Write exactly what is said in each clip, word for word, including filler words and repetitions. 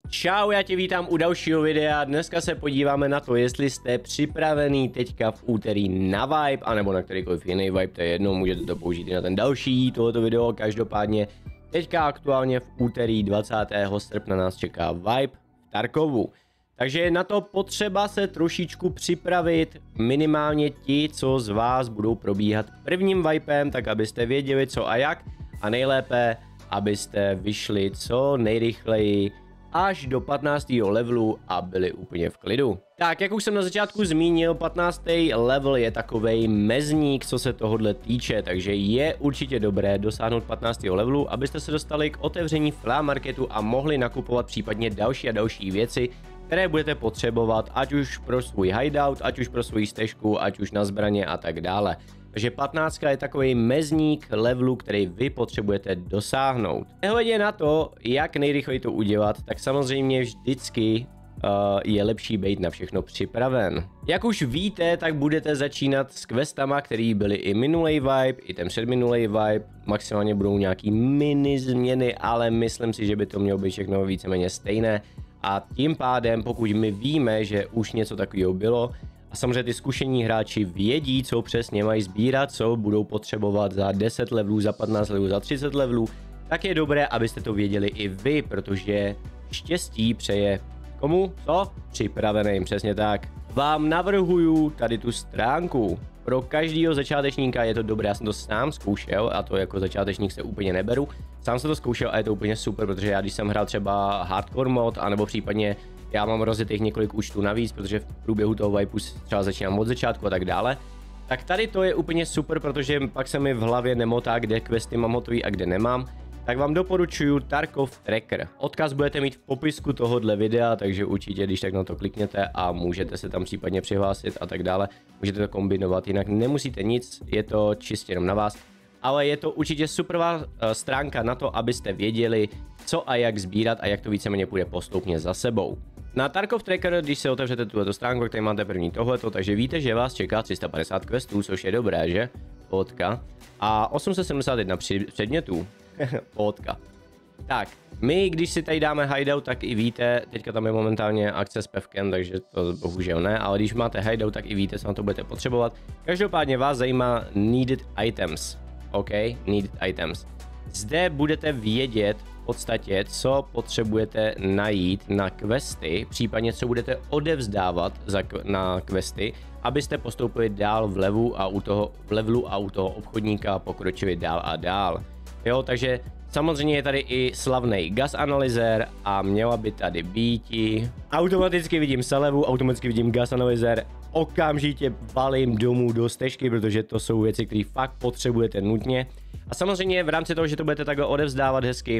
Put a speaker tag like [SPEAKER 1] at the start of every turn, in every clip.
[SPEAKER 1] Čau, já tě vítám u dalšího videa. Dneska se podíváme na to, jestli jste připravený teďka v úterý na Vibe, anebo na kterýkoliv jiný Vibe, to je jedno, můžete to použít i na ten další tohoto video. Každopádně teďka aktuálně v úterý dvacátého srpna nás čeká Vibe v Tarkovu. Takže je na to potřeba se trošičku připravit, minimálně ti, co z vás budou probíhat prvním Vibem, tak abyste věděli co a jak, a nejlépe, abyste vyšli co nejrychleji až do patnáctého levelu a byli úplně v klidu. Tak, jak už jsem na začátku zmínil, patnáctý level je takovej mezník, co se tohodle týče, takže je určitě dobré dosáhnout patnáctého levelu, abyste se dostali k otevření Flea Marketu a mohli nakupovat případně další a další věci, které budete potřebovat, ať už pro svůj hideout, ať už pro svoji stežku, ať už na zbraně a tak dále. Takže patnáctka je takový mezník levelu, který vy potřebujete dosáhnout. Nehledě na to, jak nejrychleji to udělat, tak samozřejmě vždycky uh, je lepší být na všechno připraven. Jak už víte, tak budete začínat s questama, které byly i minulej Vibe, i ten předminulej Vibe. Maximálně budou nějaký mini změny, ale myslím si, že by to mělo být všechno víceméně stejné. A tím pádem, pokud my víme, že už něco takového bylo, a samozřejmě ty zkušení hráči vědí, co přesně mají sbírat, co budou potřebovat za deset levelů, za patnáct levelů, za třicet levelů, tak je dobré, abyste to věděli i vy, protože štěstí přeje komu? Co? Připraveným, přesně tak. Vám navrhuju tady tu stránku. Pro každého začátečníka je to dobré, já jsem to sám zkoušel a to jako začátečník se úplně neberu. Sám jsem to zkoušel a je to úplně super, protože já když jsem hrál třeba hardcore mod, anebo případně já mám rozjetých několik účtů navíc, protože v průběhu toho Vibe třeba začínám od začátku a tak dále. Tak tady to je úplně super, protože pak se mi v hlavě nemotá, kde questy mám hotový a kde nemám. Tak vám doporučuju Tarkov Tracker. Odkaz budete mít v popisku tohohle videa, takže určitě když tak na to klikněte a můžete se tam případně přihlásit a tak dále. Můžete to kombinovat, jinak nemusíte nic, je to čistě jenom na vás. Ale je to určitě superová stránka na to, abyste věděli, co a jak sbírat a jak to víceméně půjde postupně za sebou. Na Tarkov Tracker, když se otevřete tuto stránku, tak tady máte první tohleto, takže víte, že vás čeká tři sta padesát questů, což je dobré, že? Pohodka. A osm set sedmdesát jedna předmětů. Pohodka. Tak, my když si tady dáme hideout, tak i víte, teďka tam je momentálně akce s pevkem, takže to bohužel ne, ale když máte hideout, tak i víte, co na to budete potřebovat. Každopádně vás zajímá needed items. OK, needed items. Zde budete vědět v podstatě, co potřebujete najít na questy, případně co budete odevzdávat za, na questy, abyste postoupili dál v levelu a u toho, v levelu a u toho obchodníka pokročili dál a dál. Jo, takže samozřejmě je tady i slavný gas analyzer a měla by tady být. Automaticky vidím salevu, automaticky vidím gas analyzer. Okamžitě valím domů do stežky, protože to jsou věci, které fakt potřebujete nutně. A samozřejmě v rámci toho, že to budete takhle odevzdávat hezky,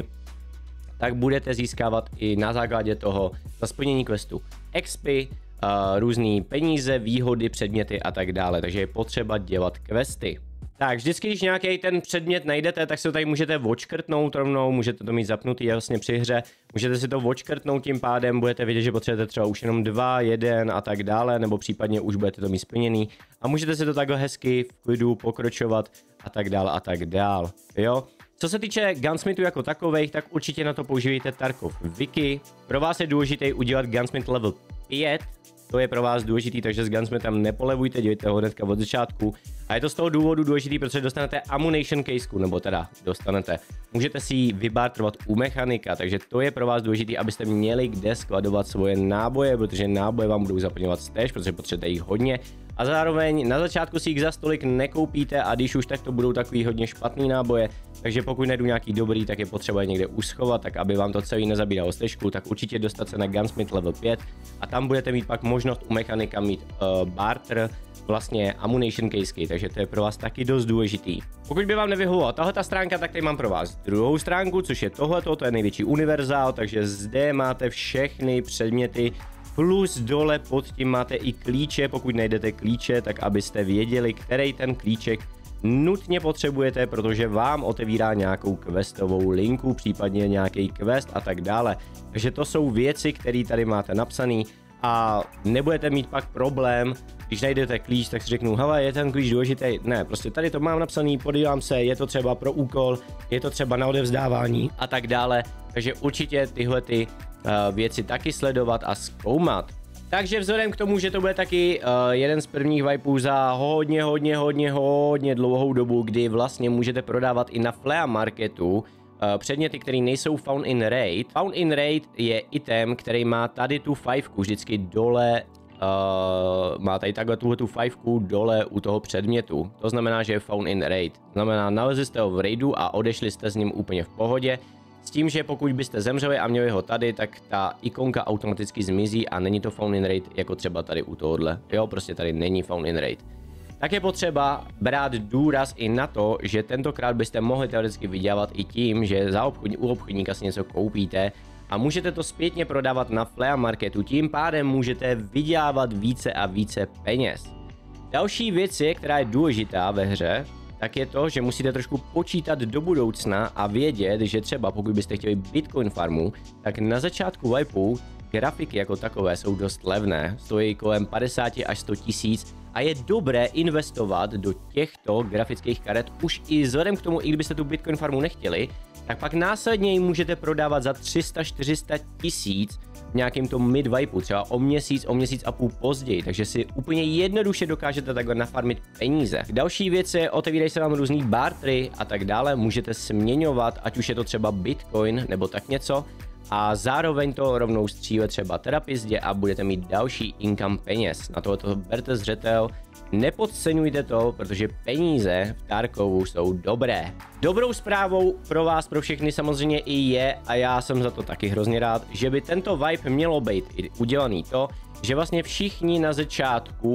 [SPEAKER 1] tak budete získávat i na základě toho za splnění questu X P, uh, různé peníze, výhody, předměty a tak dále. Takže je potřeba dělat questy. Tak, vždycky, když nějaký ten předmět najdete, tak se to tady můžete odškrtnout rovnou, můžete to mít zapnutý jasně při hře, můžete si to odškrtnout, tím pádem budete vědět, že potřebujete třeba už jenom dva, jeden a tak dále, nebo případně už budete to mít splněný a můžete si to takhle hezky v klidu pokročovat a tak dále a tak dál, jo. Co se týče gunsmithů jako takových, tak určitě na to používejte Tarkov Wiki. Pro vás je důležité udělat gunsmith level pět. To je pro vás důležitý, takže s gunsmithem nepolevujte, dělejte ho hnedka od začátku. A je to z toho důvodu důležitý, protože dostanete ammunition caseku, nebo teda dostanete. Můžete si ji vybartrovat u mechanika, takže to je pro vás důležitý, abyste měli kde skladovat svoje náboje, protože náboje vám budou zaplňovat stéž, protože potřebujete jich hodně. A zároveň na začátku si jich za stolik nekoupíte a když už, tak to budou takový hodně špatný náboje. Takže pokud najdu nějaký dobrý, tak je potřeba je někde uschovat, tak aby vám to celý nezabíralo stežku, tak určitě dostat se na gunsmith level pět a tam budete mít pak možnost u mechanika mít uh, barter, vlastně ammunition casey, takže to je pro vás taky dost důležitý. Pokud by vám nevyhovovala tahle stránka, tak tady mám pro vás druhou stránku, což je tohleto, to je největší univerzál, takže zde máte všechny předměty, plus dole pod tím máte i klíče, pokud najdete klíče, tak abyste věděli, který ten klíček nutně potřebujete, protože vám otevírá nějakou questovou linku, případně nějaký quest a tak dále. Takže to jsou věci, které tady máte napsané a nebudete mít pak problém, když najdete klíč, tak si řeknu, hele, je ten klíč důležitý? Ne, prostě tady to mám napsaný, podívám se, je to třeba pro úkol, je to třeba na odevzdávání a tak dále. Takže určitě tyhle ty věci taky sledovat a zkoumat. Takže vzhledem k tomu, že to bude taky uh, jeden z prvních wipeů za hodně, hodně, hodně, hodně dlouhou dobu, kdy vlastně můžete prodávat i na Flea Marketu uh, předměty, které nejsou found in raid. Found in raid je item, který má tady tu fajfku vždycky dole, uh, má tady takhle tuhle tu fajfku dole u toho předmětu. To znamená, že je found in raid. To znamená, nalezli jste ho v raidu a odešli jste s ním úplně v pohodě. S tím, že pokud byste zemřeli a měli ho tady, tak ta ikonka automaticky zmizí a není to found in raid jako třeba tady u tohohle. Jo, prostě tady není found in raid. Tak je potřeba brát důraz i na to, že tentokrát byste mohli teoreticky vydělat i tím, že za obchodní, u obchodníka si něco koupíte a můžete to zpětně prodávat na Flea Marketu. Tím pádem můžete vydělávat více a více peněz. Další věc je, která je důležitá ve hře, tak je to, že musíte trošku počítat do budoucna a vědět, že třeba pokud byste chtěli Bitcoin farmu, tak na začátku wipu grafiky jako takové jsou dost levné, stojí kolem padesát až sto tisíc a je dobré investovat do těchto grafických karet už i vzhledem k tomu, i kdybyste tu Bitcoin farmu nechtěli, tak pak následně ji můžete prodávat za tři sta čtyři sta tisíc v nějakým tom mid vipeu, třeba o měsíc, o měsíc a půl později, takže si úplně jednoduše dokážete takhle nafarmit peníze. Další věc je, otevírají se vám různý bartery a tak dále, můžete směňovat, ať už je to třeba Bitcoin nebo tak něco, a zároveň to rovnou stříle třeba terapizdě a budete mít další income peněz. Na tohoto berte zřetel, nepodceňujte to, protože peníze v Tarkovu jsou dobré. Dobrou zprávou pro vás, pro všechny samozřejmě i je, a já jsem za to taky hrozně rád, že by tento vibe mělo být udělaný to, že vlastně všichni na začátku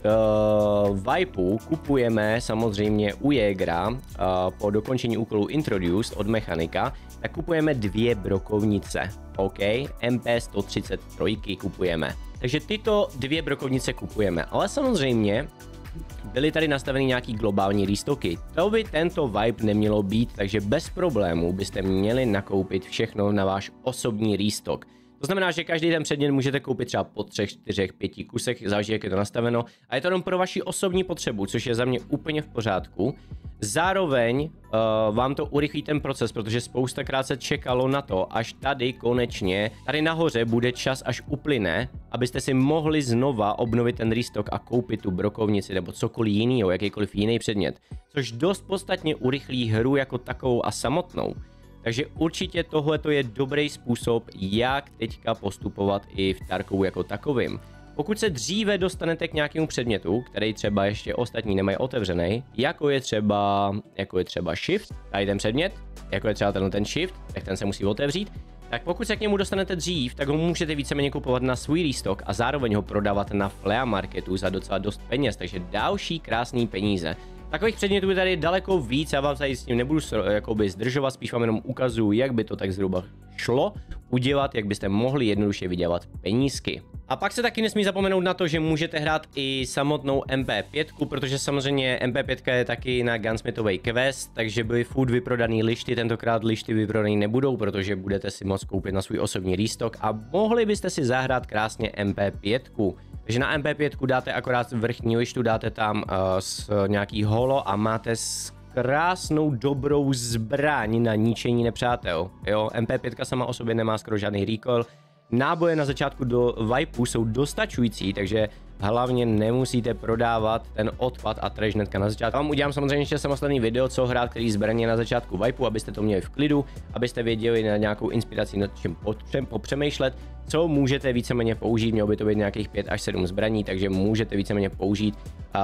[SPEAKER 1] uh, vipeu kupujeme samozřejmě u Jägera uh, po dokončení úkolu Introduced od mechanika, tak kupujeme dvě brokovnice, OK, M P sto třicet tři kupujeme. Takže tyto dvě brokovnice kupujeme, ale samozřejmě byly tady nastaveny nějaký globální restoky. To by tento vibe nemělo být, takže bez problémů byste měli nakoupit všechno na váš osobní restock. To znamená, že každý ten předmět můžete koupit třeba po třech, čtyřech, pěti kusech, záleží, jak je to nastaveno. A je to jenom pro vaši osobní potřebu, což je za mě úplně v pořádku. Zároveň uh, vám to urychlí ten proces, protože spoustakrát se čekalo na to, až tady konečně, tady nahoře bude čas, až uplyne, abyste si mohli znova obnovit ten restock a koupit tu brokovnici nebo cokoliv jiného, jakýkoliv jiný předmět. Což dost podstatně urychlí hru jako takovou a samotnou. Takže určitě tohle je dobrý způsob, jak teďka postupovat i v Tarkovu jako takovým. Pokud se dříve dostanete k nějakému předmětu, který třeba ještě ostatní nemají otevřený, jako je třeba, jako je třeba shift, tady ten předmět, jako je třeba tenhle ten shift, tak ten se musí otevřít, tak pokud se k němu dostanete dřív, tak ho můžete víceméně kupovat na svůj restock a zároveň ho prodávat na Flea Marketu za docela dost peněz, takže další krásný peníze. Takových předmětů je tady daleko víc, já vám tady s tím nebudu jakoby zdržovat, spíš vám jenom ukazuju, jak by to tak zhruba šlo udělat, jak byste mohli jednoduše vydělat penízky. A pak se taky nesmí zapomenout na to, že můžete hrát i samotnou M P pět, protože samozřejmě M P pět je taky na Gunsmithovej quest, takže byly furt vyprodaný lišty, tentokrát lišty vyprodaný nebudou, protože budete si moct koupit na svůj osobní restock a mohli byste si zahrát krásně M P pět. Takže na M P pět dáte akorát vrchní lištu, dáte tam uh, s nějaký holo a máte krásnou dobrou zbraň na ničení nepřátel. Jo, M P pět sama o sobě nemá skoro žádný recoil. Náboje na začátku do vipeu jsou dostačující, takže hlavně nemusíte prodávat ten odpad a trash hnedka na začátku. Vám udělám samozřejmě ještě samostatný video, co hrát, který zbraně na začátku vipeu, abyste to měli v klidu, abyste věděli na nějakou inspiraci, nad čím popřemýšlet, co můžete víceméně použít. Mělo by to být nějakých pět až sedm zbraní, takže můžete víceméně použít.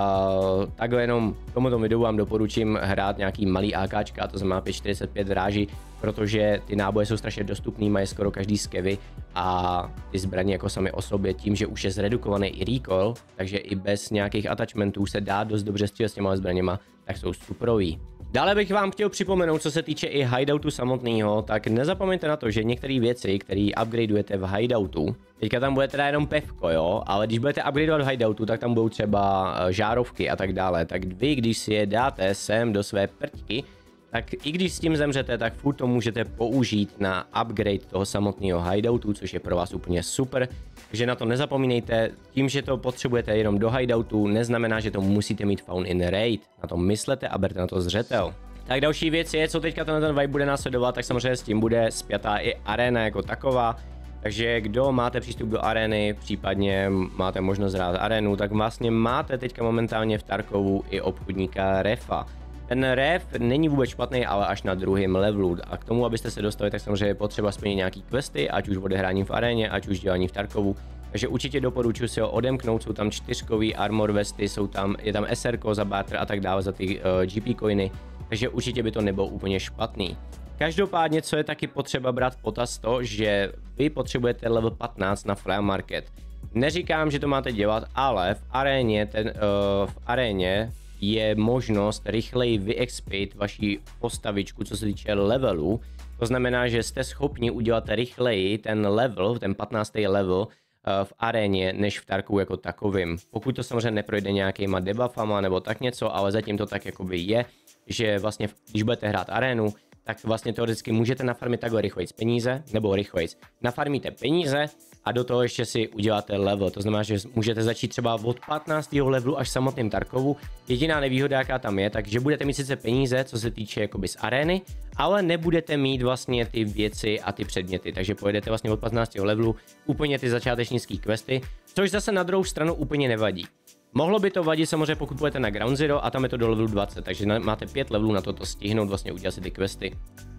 [SPEAKER 1] Uh, takhle jenom v tomto videu vám doporučím hrát nějaký malý AKčka, to znamená pět čtyřicet pět dráží, protože ty náboje jsou strašně dostupný, mají skoro každý skevy a ty zbraně jako sami o sobě tím, že už je zredukovaný i recoil, takže i bez nějakých attachmentů se dá dost dobře střílet s těma zbraněma, tak jsou superový. Dále bych vám chtěl připomenout, co se týče i hideoutu samotného, tak nezapomeňte na to, že některé věci, které upgradeujete v hideoutu, teďka tam bude teda jenom pevko, jo, ale když budete upgradeovat v hideoutu, tak tam budou třeba žárovky a tak dále, tak vy, když si je dáte sem do své prťky, tak i když s tím zemřete, tak furt to můžete použít na upgrade toho samotného hideoutu, což je pro vás úplně super. Takže na to nezapomínejte, tím, že to potřebujete jenom do hideoutu, neznamená, že to musíte mít found in raid. Na to myslete a berte na to zřetel. Tak další věc je, co teďka ten, ten vibe bude následovat, tak samozřejmě s tím bude spjatá i arena jako taková. Takže kdo máte přístup do arény, případně máte možnost hrát arénu, tak vlastně máte teďka momentálně v Tarkovu i obchodníka Refa. Ten Ref není vůbec špatný, ale až na druhém levelu. A k tomu, abyste se dostali, tak samozřejmě je potřeba splnit nějaký questy, ať už odehráním v aréně, ať už dělání v Tarkovu. Takže určitě doporučuji si ho odemknout, jsou tam čtyřkový armor vesty, jsou tam, je tam S R ko za barter a tak dále za ty uh, G P coiny, takže určitě by to nebylo úplně špatný. Každopádně, co je taky potřeba brát v potaz to, že vy potřebujete level patnáct na Flea Market. Neříkám, že to máte dělat, ale v aréně, ten, uh, v aréně je možnost rychleji vyexpit vaši postavičku, co se týče levelu. To znamená, že jste schopni udělat rychleji ten level, ten patnáctý level, v aréně, než v Tarkovu jako takovým. Pokud to samozřejmě neprojde nějakýma debuffama nebo tak něco, ale zatím to tak jakoby je, že vlastně když budete hrát arénu, tak vlastně teoreticky můžete nafarmit takhle rychlejc peníze, nebo rychlejc. Nafarmíte peníze a do toho ještě si uděláte level. To znamená, že můžete začít třeba od patnáctého levelu až samotným Tarkovu. Jediná nevýhoda, jaká tam je, takže budete mít sice peníze, co se týče jakoby z arény, ale nebudete mít vlastně ty věci a ty předměty. Takže pojedete vlastně od patnáctého levelu úplně ty začátečnické questy, což zase na druhou stranu úplně nevadí. Mohlo by to vadit samozřejmě, pokud půjdete na Ground Zero a tam je to do levelu dvacet, takže máte pět levelů na to, to stihnout, vlastně udělat si ty questy.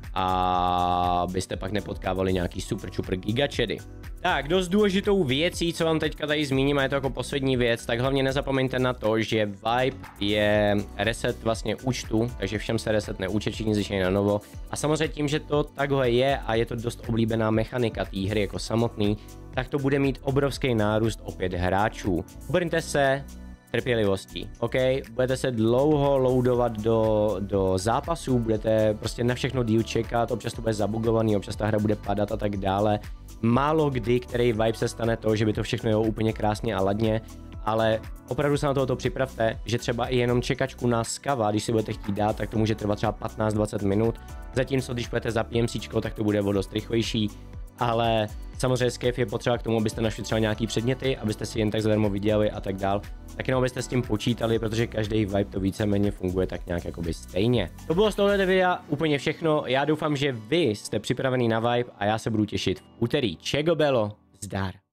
[SPEAKER 1] A byste pak nepotkávali nějaký super super gigačedy. Tak, dost důležitou věcí, co vám teďka tady zmíním, a je to jako poslední věc, tak hlavně nezapomeňte na to, že Vibe je reset vlastně účtu, takže všem se resetne účet, všichni začínají na novo. A samozřejmě tím, že to takhle je a je to dost oblíbená mechanika té hry jako samotný, tak to bude mít obrovský nárůst opět hráčů. Obrňte se trpělivostí, OK? Budete se dlouho loadovat do, do zápasů, budete prostě na všechno díl čekat, občas to bude zabugovaný, občas ta hra bude padat a tak dále. Málo kdy, který vibe se stane to, že by to všechno jelo úplně krásně a ladně, ale opravdu se na tohoto připravte, že třeba i jenom čekačku na skava, když si budete chtít dát, tak to může trvat třeba patnáct dvacet minut, zatímco když budete za PMCčko, tak to bude o dost rychlejší, ale samozřejmě scav je potřeba k tomu, abyste našli třeba nějaký předměty, abyste si jen tak zadarmo vydělali a tak dál. Tak jenom abyste s tím počítali, protože každý vibe to víceméně funguje tak nějak jakoby stejně. To bylo z tohoto videa úplně všechno, já doufám, že vy jste připravený na vibe a já se budu těšit v úterý. Čego bylo, zdar.